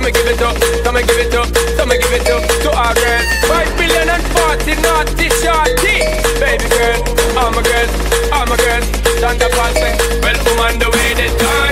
me give it up, so me give it up, so me give it up to our girls. 5 billion and 40 naughty shorty. Baby girl, all my girls, stand up and say, well, woman, the way they die.